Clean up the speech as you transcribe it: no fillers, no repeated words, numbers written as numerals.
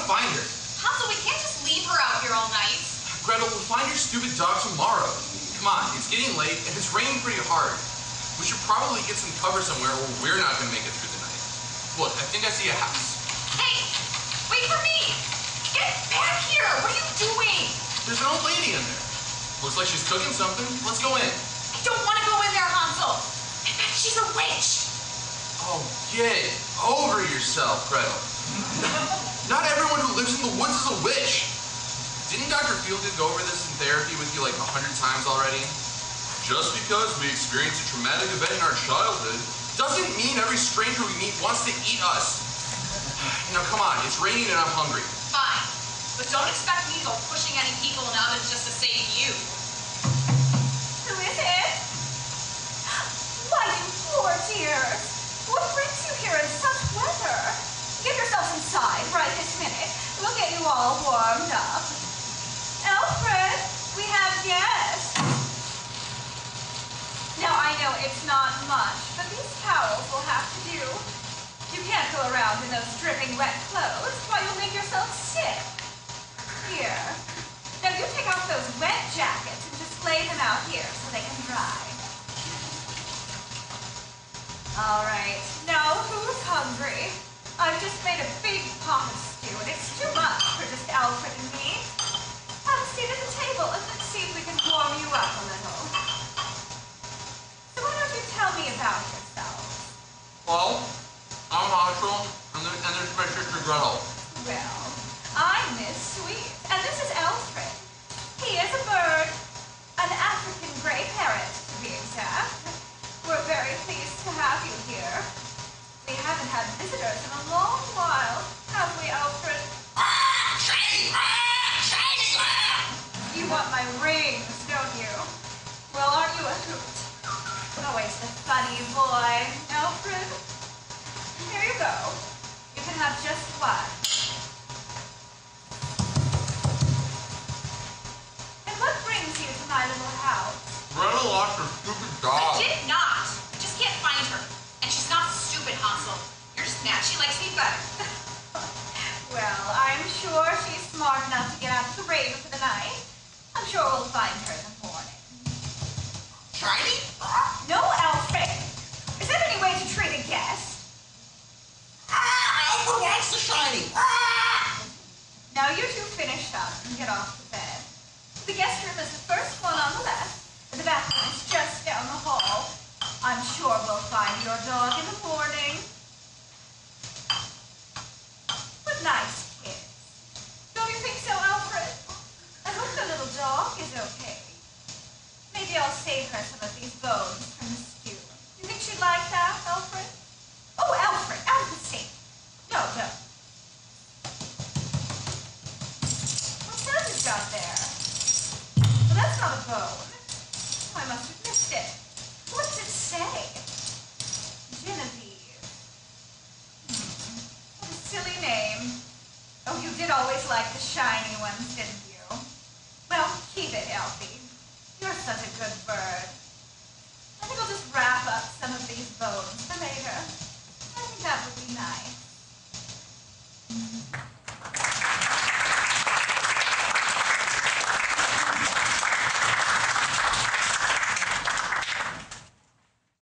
find her. Hansel, we can't just leave her out here all night. Gretel, we'll find your stupid dog tomorrow. Come on, it's getting late and it's raining pretty hard. We should probably get some cover somewhere or we're not going to make it through the night. Look, I think I see a house. Hey, wait for me! Get back here! What are you doing? There's an old lady in there. Looks like she's cooking something. Let's go in. I don't want to go in there, Hansel. I bet she's a witch. Oh, get over yourself, Gretel. Not everyone who lives in the woods is a witch. Didn't Dr. Fielding go over this in therapy with you like 100 times already? Just because we experienced a traumatic event in our childhood doesn't mean every stranger we meet wants to eat us. Now come on, it's raining and I'm hungry. Fine, but don't expect me to go pushing any people in ovens just to save you. Who is it? Why, you poor dears. What brings you here in such weather? Get yourselves inside right this minute. We'll get you all warmed up. Alfred, we have guests. Now, I know it's not much, but these towels will have to do. You can't go around in those dripping wet clothes, or you'll make yourself sick. Here. Now, you take off those wet jackets and just lay them out here so they can dry. All right. Now, who's hungry? I've just made a big pot of stew, and it's too much for just Alfred and me. Have a seat at the table, and let's see if we can warm you up a little. So why don't you tell me about yourself? Well, I'm Hansel, and there's my sister Gretel. Well, I'm Miss Sweet, and this is Alfred. He is a bird, an African gray parrot, to be exact. We're very pleased to have you here. We haven't had visitors in a long while, have we, Alfred? Shiny! Shiny! You want my rings, don't you? Well, aren't you a hoot? Always the funny boy, Alfred. Here you go. You can have just one. And what brings you to my little house? Gretel lost her stupid dog. I did not. I just can't find her. And she's not stupid, Hansel. You're just mad she likes me better. Well, I'm sure she's smart enough to get out of the rain for the night. I'm sure we'll find her in the morning. Shiny? No, Alfred. Is that any way to treat a guest? Alfred wants the shiny. Now you two finish up and get off to bed. The guest room is the first one on the left, and the bathroom is just down the hall. I'm sure we'll find your dog in the morning. But nice kids. Don't you think so, Alfred? I hope the little dog is okay. Maybe I'll save her some of these bones from the stew. You think she'd like that, Alfred? Oh, Alfred, out of the sink. No, no. What's that you've got there? Well, that's not a bone. Oh, I must have missed it. What does it say? Genevieve. What a silly name. Oh, you did always like the shiny ones, didn't